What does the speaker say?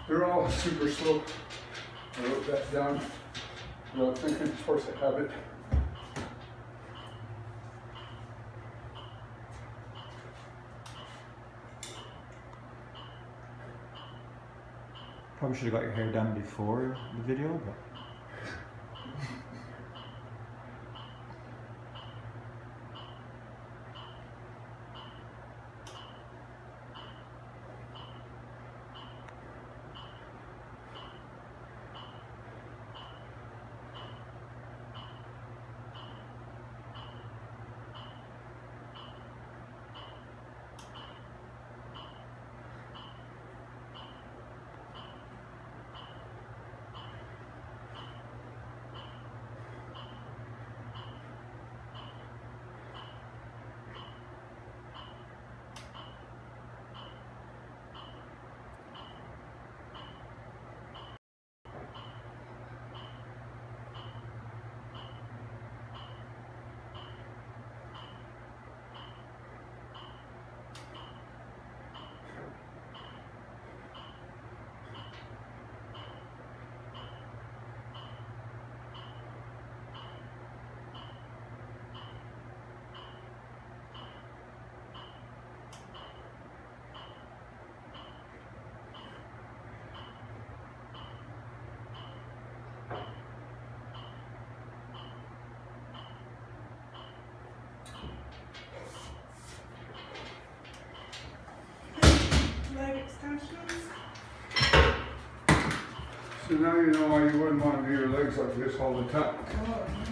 They're all super slow. I wrote that down without thinking. Of course I have it. Probably should have got your hair done before the video, but leg extensions. So now you know why you wouldn't want to do your legs like this all the time. Oh.